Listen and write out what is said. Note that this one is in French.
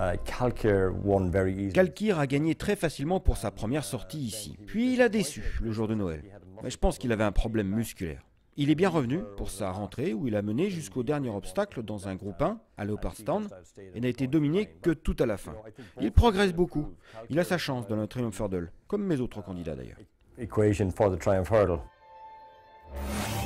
Kalkir a gagné très facilement pour sa première sortie ici. Puis il a déçu le jour de Noël. Mais je pense qu'il avait un problème musculaire. Il est bien revenu pour sa rentrée où il a mené jusqu'au dernier obstacle dans un groupe 1 à Leopardstown et n'a été dominé que tout à la fin. Il progresse beaucoup. Il a sa chance dans le Triumph Hurdle, comme mes autres candidats d'ailleurs.